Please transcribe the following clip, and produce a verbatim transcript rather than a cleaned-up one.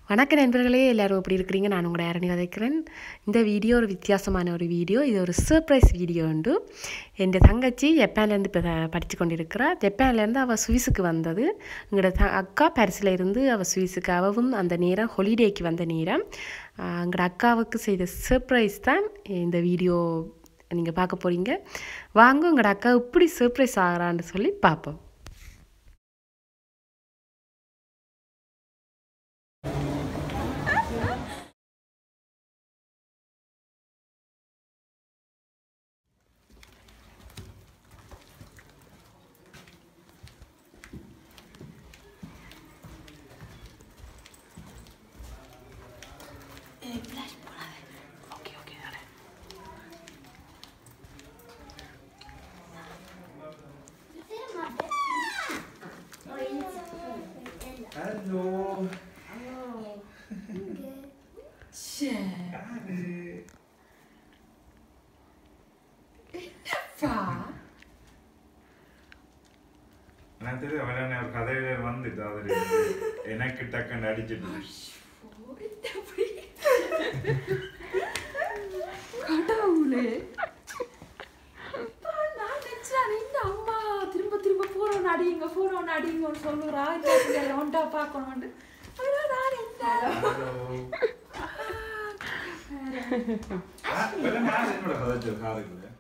வணக்க நண்பர்களே, எல்லாரும் எப்படி இருக்கிறீங்க? நான் உங்களோட யாரணி வதைக்கிறேன். இந்த வீடியோ ஒரு வித்தியாசமான ஒரு வீடியோ. இது ஒரு சர்ப்ரைஸ் வீடியோ உண்டு. என் தங்கச்சி ஜப்பான்லேருந்து இப்போ படித்து கொண்டிருக்கிறா. ஜப்பான்லேருந்து அவள் சுவிஸுக்கு வந்தது. எங்களோட த அக்கா பாரிஸில் இருந்து அவள் சுவிஸுக்கு, அவவும் அந்த நேரம் ஹாலிடேக்கு வந்த நேரம். எங்களோட அக்காவுக்கு செய்த சர்ப்ரைஸ் தான் இந்த வீடியோ நீங்கள் பார்க்க போகிறீங்க. வாங்க உங்களோட அக்கா இப்படி சர்ப்ரைஸ் ஆகிறான்னு சொல்லி பார்ப்போம். Hello. Hello. என்னப்பா? நான் தெரியும் அவன் ஒரு கதையில வந்துட்டு அவரு எனக்கு டக்குன்னு அடிச்சிட்டு கடவுளே, நான் நினைச்சேன் இந்த அம்மா திரும்ப திரும்ப போறோம் அடிங்க போறோம் அடிங்கன்னு சொல்லுறா. இல்லை ஒன்றா பார்க்கணும்னு நான் என்ன